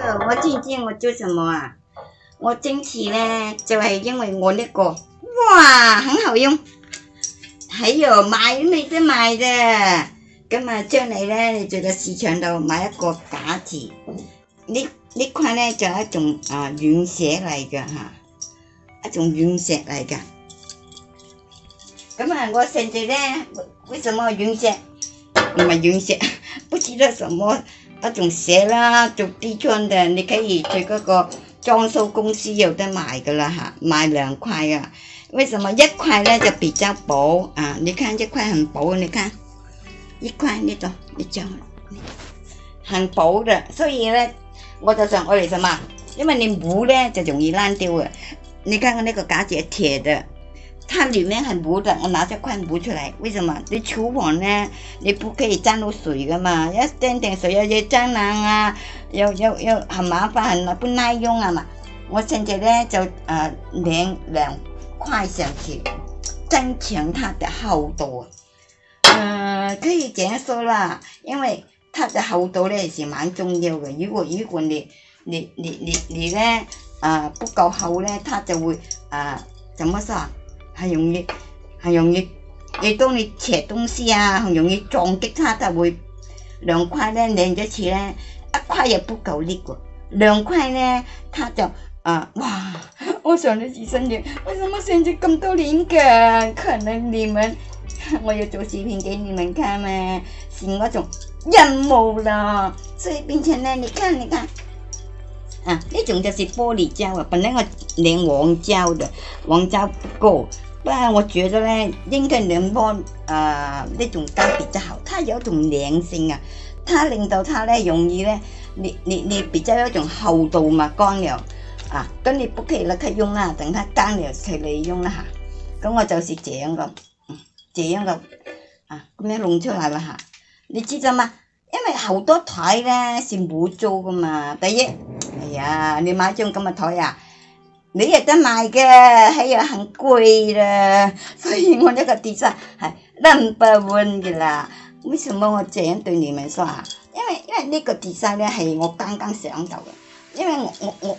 我知唔知我做什麼啊？我今次咧就係因為我呢個，哇，很好用，喺度賣都冇得賣嘅。咁啊，將嚟咧，你在個市場度買一個架子，呢塊咧就係一種軟石嚟嘅嚇，一種軟石嚟嘅。咁啊，我現在咧，為什麼軟石？唔係軟石，不知道什麼一種石啦，做地磚的，你可以去嗰個裝修公司有得賣噶啦嚇，賣2塊啊。為什麼一塊咧就比較薄啊？你看一塊很薄，你看一塊呢度，你就很薄的，所以咧我就想我嚟什麼？因為你磨咧就容易爛掉嘅。你看看那個架子係鐵的。它裡面很磨的，我拿這塊磨出來，為什麼？你廚房呢，你不可以沾到水噶嘛，一沾點水有蟑螂啊，又很麻煩，很不耐用啊嘛。我現在呢就連2塊上去，增強它的厚度。可以這樣說啦，因為它的厚度呢是蠻重要嘅。如果你呢不夠厚呢，它就會怎麼說？很容易，當你切東西啊，很容易撞擊它，就會2塊咧連咗次咧，1塊也不夠力喎，2塊咧，它就哇！我想得起身點，為什麼現在咁多靈感？可能你們我要做視頻給你們看嘛，是那種任務啦，所以並且呢，你看。呢種就是玻璃膠啊，本來我連黃膠不夠，不然我覺得呢應該兩波呢種膠比較好，它有一種粘性啊，它令到它呢容易呢，你比較有一種厚度嘛，乾了咁你不可以立刻用啦，等它乾了才嚟用啦嚇，咁我就是這樣嘅，咁樣弄出來啦嚇，你知道嗎？因為好多台呢是冇做噶嘛，第一。哎呀，你買張咁嘅台啊，你有得賣嘅，係又很貴啦，所以我呢個 design 係 number one 嘅啦。為什麼我這樣對你們說啊？因為呢個 design 咧係我剛剛想到嘅，因為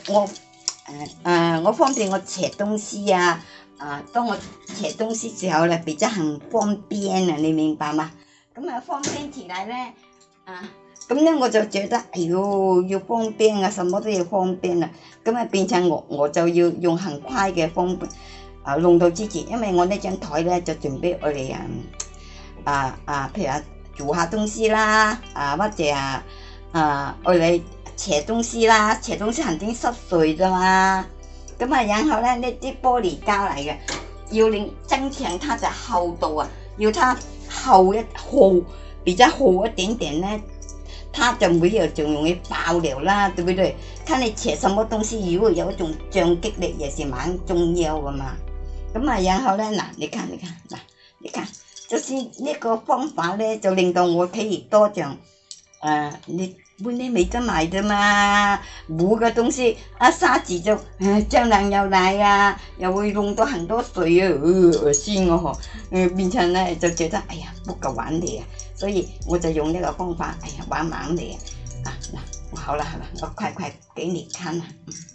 我方便我切東西啊，當我切東西時候咧比較很方便啊，你明白嗎？咁方便起來咧咁咧我就覺得，哎呦，要方便啊，什麼都要方便啊。咁變成我就要用很快嘅方便弄到自己，因為我呢張台咧就準備我哋譬如煮下東西啦，或者我哋切東西啦，切東西肯定濕碎㗎嘛。咁然後咧呢啲玻璃膠嚟嘅，要增強它的厚度啊，要它比較厚一點點咧。它就沒有就容易爆了啦，對不對？看你切什麼東西，如果有一種撞擊力，也是蠻重要的嘛。咁然後呢，你看，就是呢個方法呢，就令到我可以多種，你本來沒得賣的嘛，冇嘅東西，沙子就蟑螂又嚟啊，又會弄到很多水啊，惡心哦，變成呢就覺得，哎呀，不夠玩嘅啊。所以我就用呢個方法，哎呀，玩盲嚟好啦，我快給你看啦，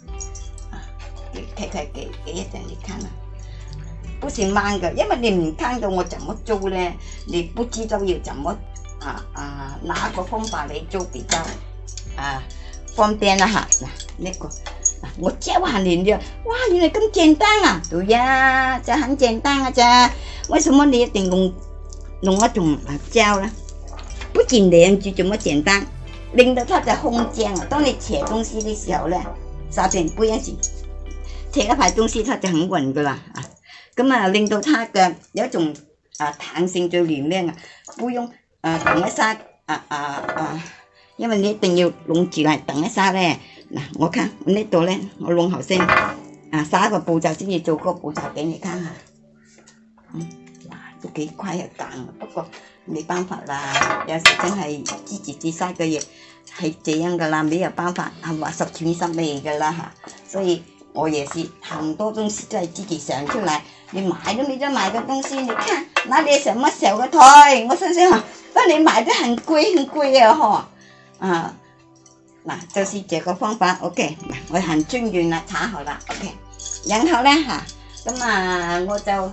快給一陣你看啦，不是盲嘅，因為你唔看到我怎麼做呢，你不知道要怎麼哪個方法嚟做比較方便啦嚇，呢個我教下你嘅，哇，原來咁簡單啊，對呀，就很簡單嘅咋，為什麼你一定弄一種膠呢？不僅連住這麼簡單，令到它的空間啊，當你切東西的時候呢，沙片不一樣，切一塊東西它就很穩噶啦咁令到它嘅有一種彈性在裡面不用等一下因為你一定要弄住嚟等一下呢。我看呢度呢，我弄好先下一個步驟先至做個步驟俾你看下。都幾快又硬，不過沒辦法啦，有時真係自己design嘅嘢係這樣噶啦，沒有辦法係話十全十美噶啦嚇，所以我也是很多東西都係自己想出來，你買都沒得買嘅東西，你看哪裡什麼小嘅台，我想想嚇，但你買得很貴啊嗱，就是這個方法 ，OK， 我很均勻啦，炒好啦 ，OK， 然後咧嚇，咁啊我就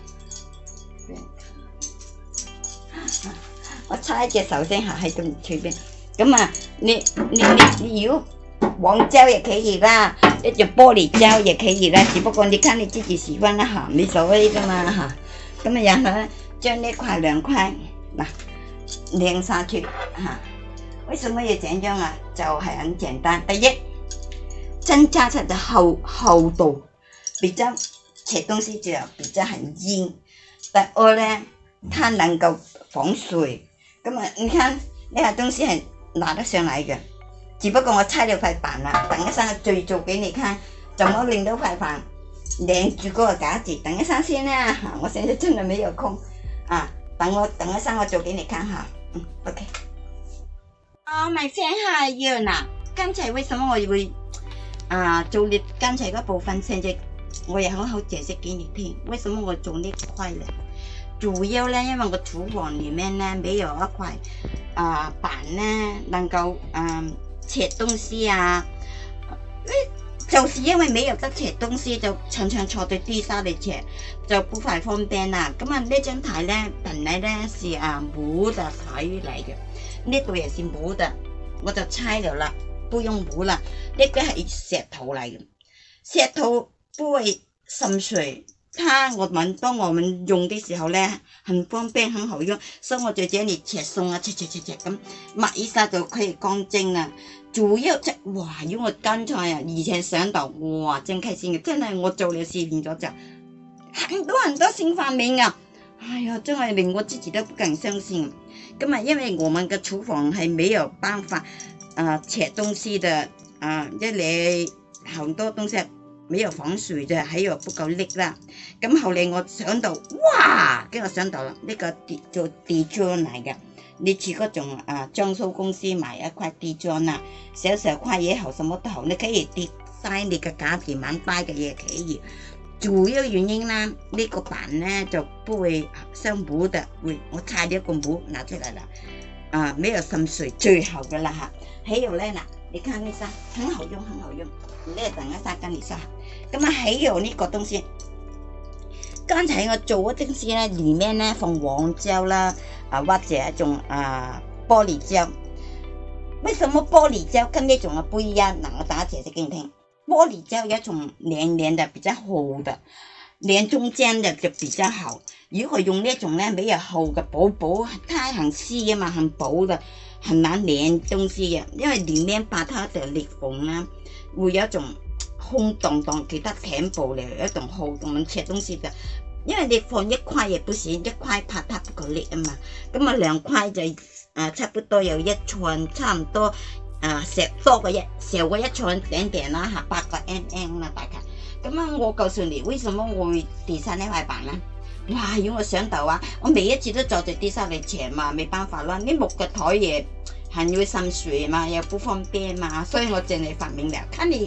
我搓一隻手先嚇喺度隨便，咁啊你如果黃椒也可以啦，一隻玻璃椒也可以啦，只不過你看你自己喜歡啦嚇，冇所謂噶嘛嚇，咁啊然後咧將呢塊兩塊嗱擰下去嚇。為什麼要這樣啊？就係很簡單。第一，增加它的厚度，比較切東西就比較很硬。第二呢，它能夠防水。咁啊，你看呢個東西係拿得上來嘅，只不過我拆了塊板啦。等一陣我再做給你看，怎麼令到塊板擰住嗰個架子。等一陣先啦，我現在真係沒有空啊。等一陣我做給你看哈。OK。my friend 係要嗱，剛才為什麼我會做你剛才嗰部分，現在我也很好解釋給你聽，為什麼我做呢塊呢？主要呢，因為我廚房裡面呢沒有一塊板呢能夠切東西啊，就是因為沒有得切東西，就常常坐在地上嚟切，就不太方便啦。咁啊呢張台呢，本來呢是木的台嚟嘅。呢度也是木的，我就拆了啦，不用木啦。呢個係石頭嚟嘅，石頭不會滲水，當我們用的時候呢，很方便，很好用。所以我在這裡切餸啊，切咁抹一下就可以乾淨啦。主要哇！如果我剛才以前想到，哇，真開心嘅，真係我做了4年咗就很多新發明啊！哎呀，真係令我自己都不敢相信。咁啊，因為我們嘅廚房係沒有辦法切東西的一嚟很多東西沒有防水的，還有不夠力啦。咁後嚟我想到，哇！跟我想到啦，呢個做地磚嚟嘅，你去嗰種裝修公司買一塊地磚啊，小塊也好，什麼都好，你可以疊晒你嘅家電蠻大嘅嘢可以。主要原因呢，呢個板呢就不會像木的，我拆咗個木拿出來了，沒有滲水，最好嘅啦嚇。還有呢嗱，你看呢衫很好用，很好用。呢等一陣跟你說，咁啊，還有呢個東西，剛才我做嗰東西呢，裡面呢放黃椒啦，或者一種玻璃椒。為什麼玻璃椒跟呢種不一樣？嗱，我等下解釋給你聽。玻璃椒有一種黏黏的，比較厚的，連中間的就比較好。如果用呢種呢，比較厚嘅薄，它很細啊嘛，很薄的，很難黏東西嘅，因為裡面把它的裂縫呢，會有一種空蕩蕩，其他填補了一種厚，我們切東西的。因為你放一塊也不行，一塊怕它不夠力啊嘛，咁啊2塊就差不多有1寸，差唔多。多過少過1寸點啦嚇，8個 mm 啦大概。咁啊，我告訴你，為什麼我會地上呢塊板呢？哇！如果我想到我每一次都坐在地上嚟切嘛，沒辦法啦，啲木嘅台也很會滲水嘛，又不方便嘛，所以我真係發明了。看你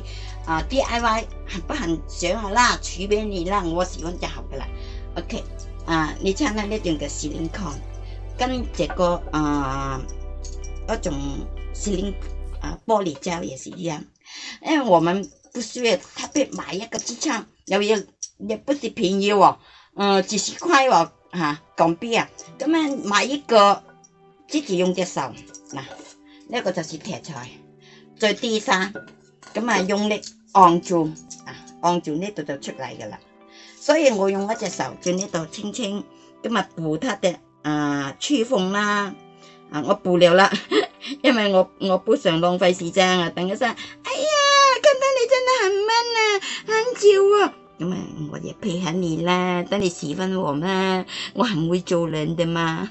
DIY 很不很想啦，隨便你啦，我喜歡就好噶啦。OK，你睇下呢種嘅司令抗，跟這個一種司令。玻璃膠也是一樣，因為我們不需要特別買一個支撐，也不是便宜喎，幾十塊喎港幣啊，咁買一個自己用隻手嗱，呢個就是鐵材，在地上咁用力按住按住呢度就出嚟噶啦，所以我用一隻手在呢度輕輕咁補它的區縫啦，我補了啦。因為我不想浪費時間啊，等一陣，哎呀，看到你真的很悶啊，很久啊，咁我也配合你啦，等你喜歡我嘛，我很會做人的嘛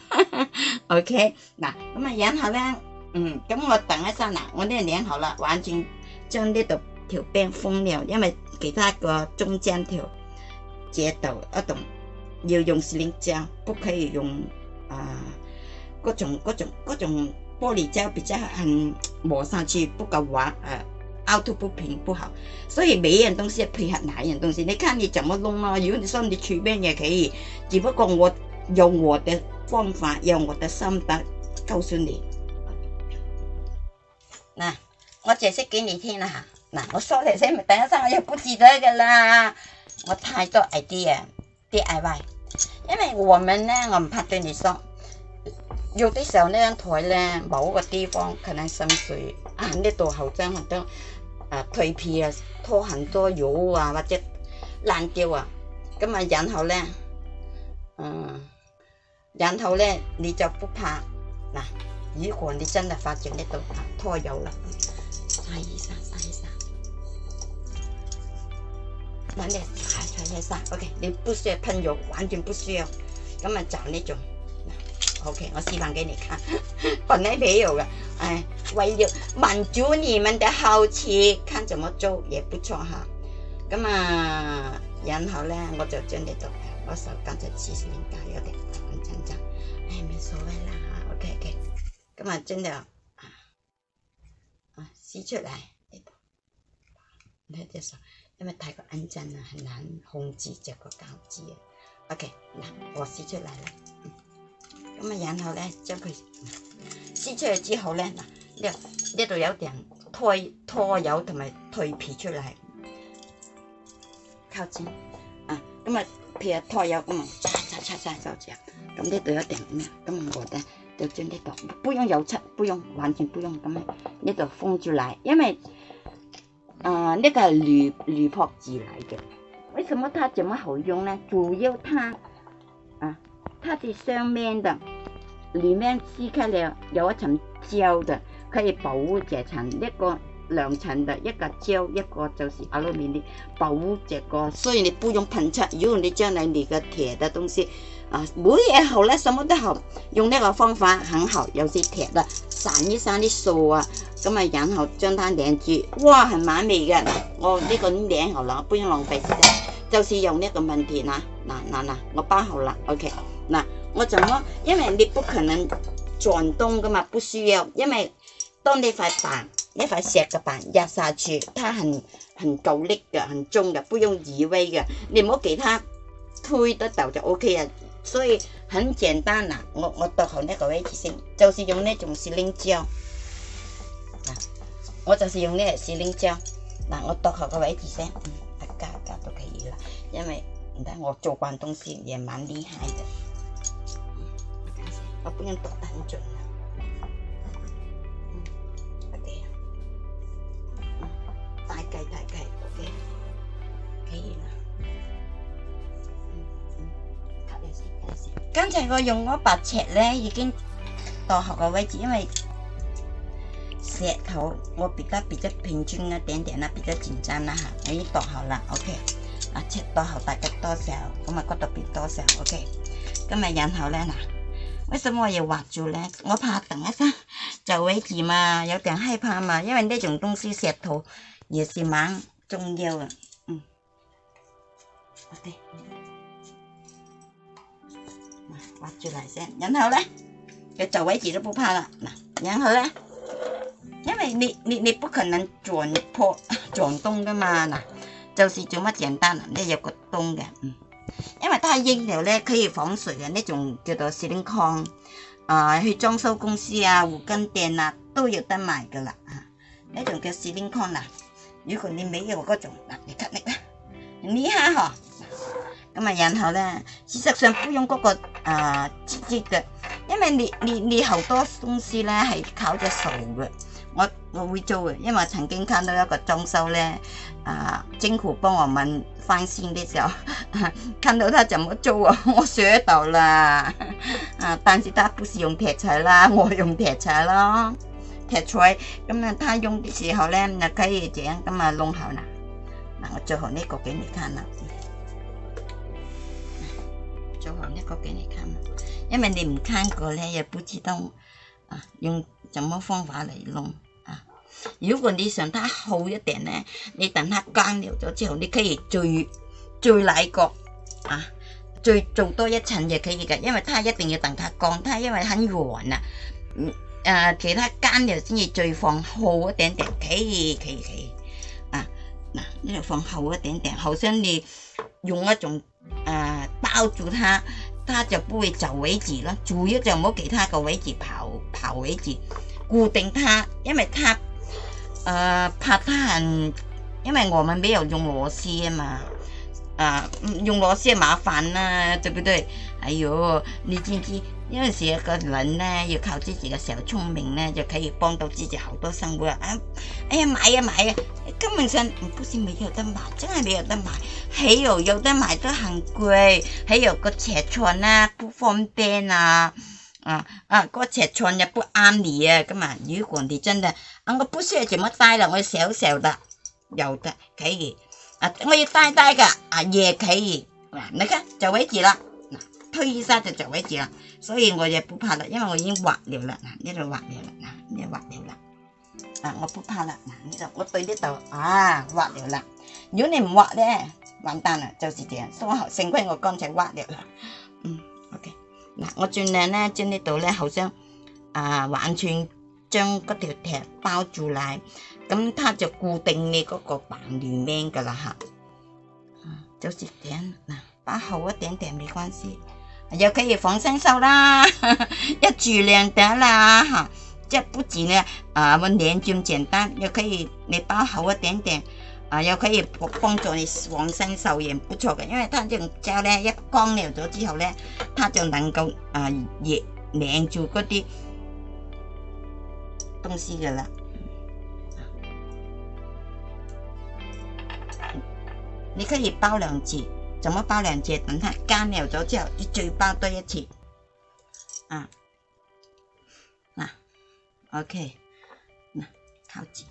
，OK， 嗱，咁然後咧，咁我等一陣嗱，我呢擰好啦，完全將呢度條邊封了，因為其他個中間條這度一種要用司令膠，不可以用嗰種玻璃膠比較很磨上去不夠滑，凹凸不平不好，所以每一樣東西配合哪一樣東西，你看你怎麼弄咯。如果你說你隨便也可以，只不過我用我的方法，用我的心得告訴你。嗱， 我解釋給你聽啦嚇。嗱，我說嚟先，等一下我又不記得㗎啦。我太多 idea DIY， 因為我們呢，我唔怕對你說，有啲時候呢張台呢，某個地方可能滲水啊，呢度好像很多蜕皮啊，拖很多油啊，或者爛掉啊，咁啊然後呢，你就不怕嗱。如果你真的發現呢度拖油了，擦一下，那你擦一下 ，OK， 你不需要噴油，完全不需要，咁啊找呢種，OK， 我示範給你看，本來沒有嘅，哎，為了滿足你們的好奇，看怎麼做也不錯哈，咁啊，然後呢，我就將呢度，我手剛才黐線架有啲穩陣陣，哎，沒所謂啦 ，OK， 咁啊，真的撕出來呢度，呢隻手，因為太過安靜啦，很難控制這個膠紙啊。OK， 嗱，我撕出來啦，咁啊，然後咧將佢撕出嚟之後咧，嗱呢度有點拖油同埋蜕皮出嚟，靠近啊，咁啊譬如拖油咁啊，擦就這樣，咁呢度有點咩？咁我咧。就將呢度不用油漆，不用完全不用咁樣呢度封住嚟，因為呢個係鋁箔紙嚟嘅。為什麼它這麼好用呢？主要它是雙面的，裏面撕開了有一層膠的，可以保護這層，一個兩層的，一個膠，一個就是阿魯米尼保護這個，所以你不用噴漆。如果你將來你個鐵的東西沒嘢好咧，什麼都好，用呢個方法很好，有時鐵啦，散一散啲數啊，咁啊，然後將它粘住，哇，很完美嘅。我呢個粘好啦，不用浪費時間，就是用呢個問題嗱，我包好啦 ，OK， 嗱，我怎麼？因為你不可能轉動噶嘛，不需要，因為當你塊板，一塊石嘅板壓下去，它很夠力嘅，很重嘅，不用移位嘅，你唔好給它推得到就 OK 啊。所以很簡單啦，我度好呢個位置先，就是用呢種士靈膠，我就是用呢個士靈膠，嗱，我度好個位置先，加都可以啦，因為唔得我做慣東西也蠻厲害的，我不用度得很準啦，OK， 大概 OK， 可以啦。剛才我用嗰把尺咧已經度好個位置，因為石頭我比較平均一點點啦，比較緊張啦嚇，我已經度好啦 ，OK， 尺度好大概多少，咁啊嗰度變多少 ，OK， 咁啊然後咧嗱，為什麼我要畫住咧？我怕等一下就位置嘛，有點害怕嘛，因為呢種東西石頭也是蠻重要嘅，OK。畫住嚟先，然後咧就走位置都不怕啦。嗱，然後咧，因為你不可能轉動噶嘛，嗱，就是這麼簡單啦。你有個洞嘅，因為它用料咧可以防水嘅，呢種叫做士靈抗，去裝修公司啊、護根店啊都有得賣噶啦。呢種叫士靈抗嗱，如果你沒有嗰種，嗱，你睇呢，呢下嗬。咁啊，然後咧，事實上不用嗰個切嘅，因為你好多東西咧係靠隻手嘅。我會做嘅，因為我曾經看到一個裝修咧，政府幫我們翻新的時候，看到他怎麼做啊，我學到啦。但是他不是用鐵材啦，我用鐵材咯，鐵材。咁啊，他用的時候咧，就可以這樣咁啊弄好啦。嗱，我做好呢個給你看啦。做好呢個給你看，因為你唔看過咧，也不知道用什麼方法嚟弄啊。如果你想它厚一點咧，你等它乾了咗之後，你可以再來過再做多一層也可以嘅，因為它一定要等它乾，它因為很軟其他乾了先至再放厚一點點，可以嗱，呢度放厚一點點，好像你用一種包住它就不會走位置咯。主要就唔好其他個位置跑位置，固定它，因為它怕它很，因为我们没有用螺丝嘛，用螺丝麻烦啦，对不对？哎呦，你知唔知？有陣時個人呢，要靠自己嘅小聰明呢，就可以幫到自己好多生活啊！哎呀，買啊買啊，根本上不是沒有得買，真係沒有得買。還有得買都很貴，還有個尺寸啊不方便啊，個尺寸又不啱你啊，咁啊，如果你真的我不需要這麼大了，我小小的有的可以我要大的也可以你看就為止啦。推一下就為止啦，所以我也不怕啦，因為我已經畫了啦，呢度畫了啦，呢度畫了啦，我不怕啦，呢度我對呢度畫了啦。如果你唔畫咧，完蛋啦，就是這樣，所以幸虧我剛才畫了啦。OK， 我盡量咧將呢度咧好像完全將嗰條鐵包住嚟，咁它就固定你嗰個板裡面噶啦嚇，就是這樣包厚一點點沒關係。又可以防生鏽啦，一舉兩得啦哈！這不僅呢我連這麼簡單，又可以你包厚一點點又可以幫助你防生鏽也不錯嘅，因為它這種膠呢一乾了咗之後呢，它就能夠黏住嗰啲東西嘅啦。你可以包兩次。怎麼包兩次？等它乾了咗之後，你再包多一次。OK， 靠近。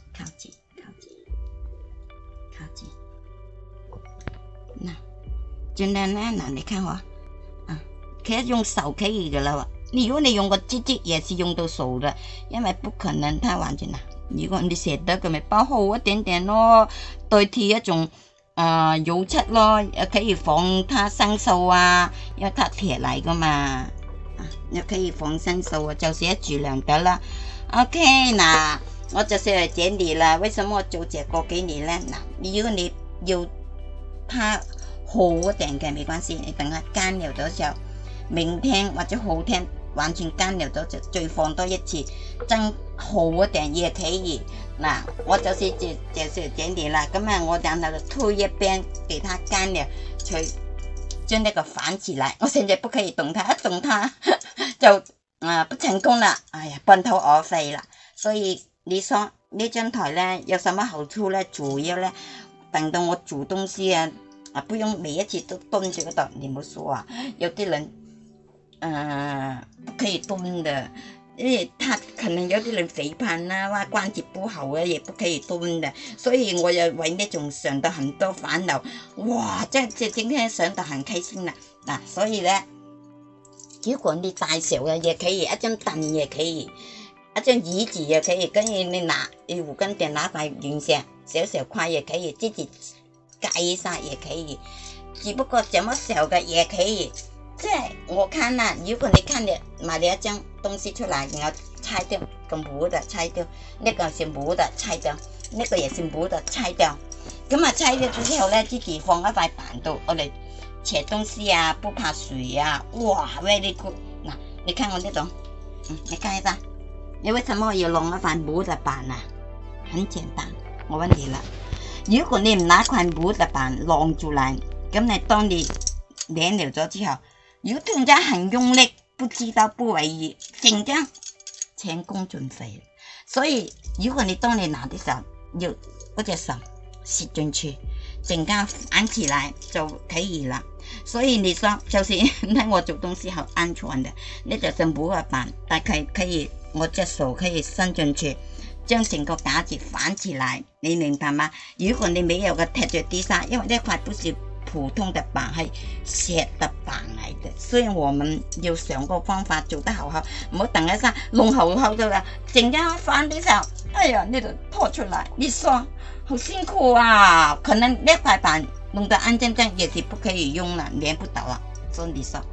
盡量呢，你看我，其實用手可以的了。如果你用個機也是用到手的，因為不可能它完全如果你捨得嘅咪包厚一點點咯，代替一種。油漆咯，又可以防它生鏽啊，因為它鐵嚟噶嘛，又可以防生鏽就是一舉兩得啦。OK， 嗱，我就是嚟整理啦。為什麼我做這個給你呢？如果你要它厚一點嘅沒關係，你等它乾了咗之後，明天或者後天完全乾了咗就再放多一次，增厚一點也可以。我就是整理啦，咁我然後就推一邊給它乾了，才將那個反起來。我現在不可以動它，一動它就不成功啦，哎呀，半途而廢啦。所以你說呢張台呢有什麼好處呢？主要呢，等到我煮東西不用每一次都蹲住嗰度。你唔好說有啲人不可以蹲的。因為他可能有啲人肥胖啦，或關節不好啊，也不可以蹲的，所以我又為呢種想到很多煩惱，哇！即係今天想到很開心啦，所以呢，如果你大小嘅也可以，一張凳也可以，一張椅子也可以，跟住你胡根店拿塊雲石，小塊也可以，自己蓋一下也可以，只不過這麼小嘅也可以。即係我看啦，如果你看你買了一張東西出來，然後拆掉個模的拆掉，呢個是模的拆掉，呢個也是模的拆掉。咁拆掉之後呢，自己放一塊板度，我哋切東西不怕水哇 very good。你看我呢度，你看一下，你為什麼要弄一塊模的板很簡單，我問你啦，如果你唔拿塊模的板晾住嚟，咁你當你黏了咗之後，如果突然間很用力，不知道不為意，整張前功盡廢。所以如果你當你拿的時候，要嗰隻手攝進去，整間反起來就可以了。所以你說就是睇我做東西好安全的，呢就是模嘅板，但係可以我隻手可以伸進去，將整個架子反起來，你明白嗎？如果你沒有個踢着地上，因為呢塊不是普通的板，係石的板嚟嘅，所以我們要想個方法做得好好，唔好等一下弄好咗啦，整間翻的時候，哎呀呢度拖出來，你說好辛苦啊！可能呢塊板弄得安正正也是不可以用了，連不到了。所以你說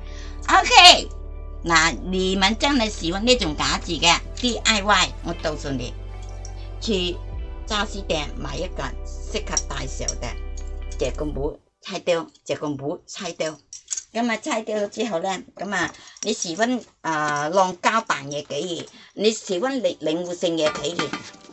OK， 你們真係喜歡呢種架子嘅 DIY， 我告訴你，去家私店買一個適合大小的這個模。拆掉，這個模拆掉，咁拆掉之後呢，你喜歡晾膠板也可以，你喜歡靈活性也可以，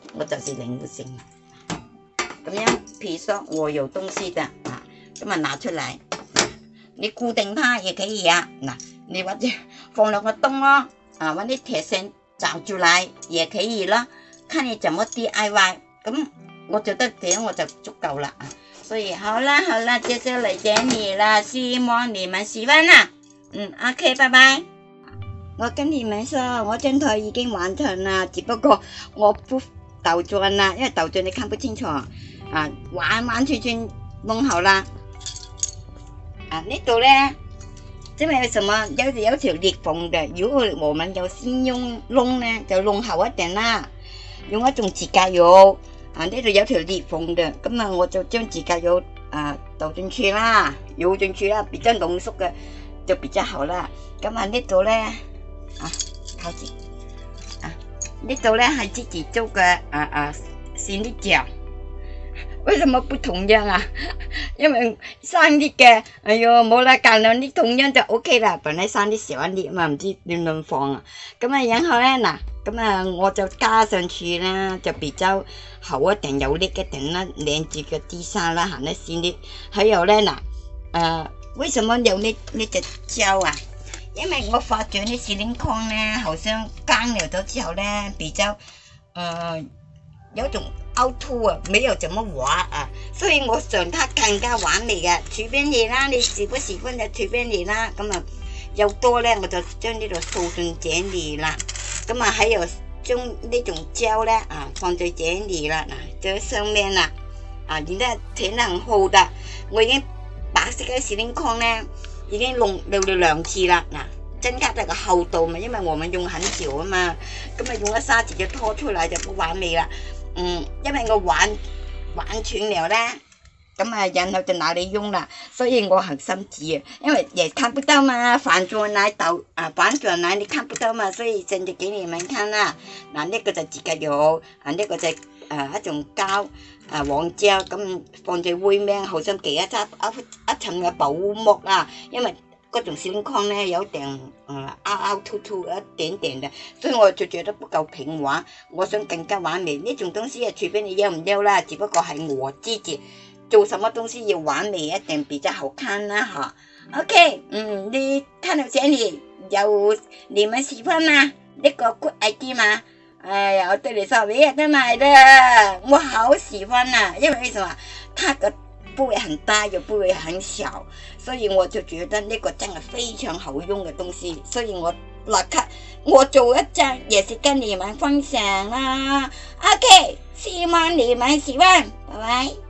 我就是靈活性。咁樣，譬如說我有東西的啊，咁啊拿出來，你固定它也可以啊。嗱，你或者放兩個洞咯，啊，揾啲鐵線罩住嚟也可以啦。看你怎麼 DIY， 咁我覺得這樣我就足夠啦。所以好啦好啦，接下來給你啦，希望你們喜歡啦。OK， 拜拜。我跟你們說，我張台已經完成啦，只不過我不倒轉啦，因為倒轉你看不清楚。完全弄好啦。呢度咧，因為什麼有條裂縫嘅，如果我們有先用窿咧，就弄厚一點啦。用一種指甲油，呢度有條裂縫嘅，咁啊我就將指甲油倒進去啦，揉進去啦，比較濃縮嘅就比較好啦。咁啊呢度咧，靠近，呢度咧係自己做嘅鮮粒醬。為什麼不同樣啊？因為生粒嘅，哎呦冇啦，揀兩粒同樣就 OK 啦。本來生粒小一粒嘛，唔知亂亂放啊。咁啊，然後咧嗱，咁啊我就加上去啦，就比較厚一點有力一點啦，連住個地沙啦，行得鮮粒。還有咧嗱，為什麼有呢隻膠啊？因為我發覺呢士林康咧，好像乾了咗之後咧，比較有種凹凸啊，沒有怎麼滑啊，所以我想它更加完美嘅。隨便你啦，你喜不喜歡就隨便你啦。咁啊，有多咧我就將呢度掃進這裏啦。咁啊，還有將呢種膠咧放在這裏啦，嗱，這上面啦，然之後填得很厚的。我已經白色嘅士林康咧已經弄了2次啦，嗱。增加咗個厚度嘛，因為我們用很久啊嘛，咁啊用咗3次就拖出來就不完美啦。因為我玩全了啦，咁啊然後就拿嚟用啦，所以我很心急啊，因為也看不到嘛，反轉來反轉來你看不到嘛，所以現在給你們看啦。嗱，呢個就指甲油，呢個就一種膠黃膠，咁放在背面，好像幾一層嘅保護膜啦，因為嗰種士林康咧有點凹凸凸一點點嘅，所以我就覺得不夠平滑，我想更加完美。呢種東西啊，除非你要唔要啦，只不過係我自己做什麼東西要完美一點比較好看啦哈。OK， 你看到這裡有你們喜歡嗎？呢個 good idea 嗎？哎呀，我對你說，每日都買的，我好喜歡啊，因為什麼？它個不會很大，又不會很小，所以我就覺得呢個真係非常好用嘅東西，所以我立刻我做一張也是跟你們分享啦。OK，希望你們喜歡，拜拜。